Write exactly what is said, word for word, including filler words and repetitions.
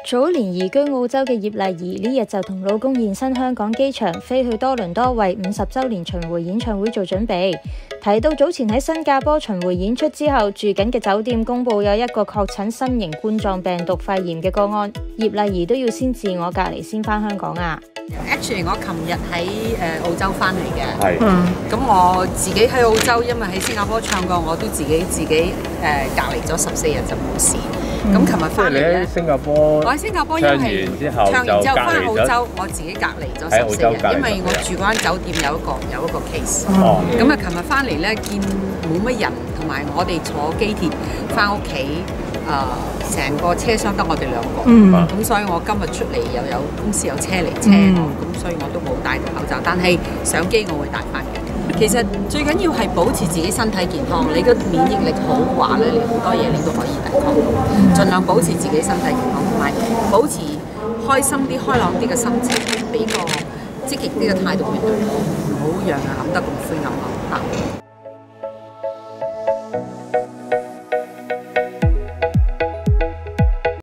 早年移居澳洲嘅葉麗儀呢日就同老公現身香港機場，飛去多倫多為五十週年巡迴演唱會做準備。提到早前喺新加坡巡迴演出之後，住緊嘅酒店公佈有一個確診新型冠狀病毒肺炎嘅個案，葉麗儀都要先自我隔離先返香港啊。 Actually， 我琴日喺誒澳洲翻嚟嘅， 係， 咁我自己喺澳洲，因為喺新加坡唱過，我都自己自己誒、呃、隔離咗十四日就冇事。咁琴日翻嚟咧， 新加坡我喺新加坡因為唱完之後翻澳洲，我自己隔離咗十四日，因為我住嗰間酒店有一個有一個 case。哦。咁啊，琴日翻嚟咧見冇乜人，同埋我哋坐機鐵翻屋企。誒，成、呃、個車廂得我哋兩個，咁、嗯、所以我今日出嚟又有公司有車嚟車我，咁、嗯、所以我都冇戴到口罩。但係上機我會戴翻嘅。其實最緊要係保持自己身體健康，你個免疫力好話咧，你好多嘢你都可以抵抗到。盡量保持自己身體健康，同埋保持開心啲、開朗啲嘅心情，俾個積極啲嘅態度面對，唔好讓人諗得咁灰暗咯嚇。